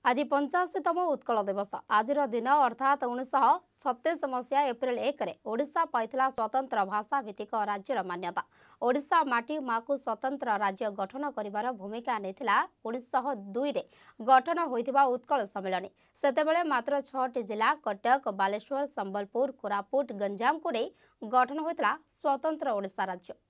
आज 85तम उत्कल दिवस। आज दिन अर्थात 1936 मसीहा एप्रिल 1 ओडिशा पाइथिला स्वतंत्र भाषा भित्तिक राज्यर मान्यता। ओडिशा माटी माँ को स्वतंत्र राज्य गठन करिवार भूमिका नेथिला 1902 रे गठन होइथिबा उत्कल सम्मेलन। सेतेबेले मात्र 6टी जिला कटक, बालेश्वर, संबलपुर, कोरापुट, गंजाम को गठन होइथिला स्वतंत्र ओडिशा राज्य।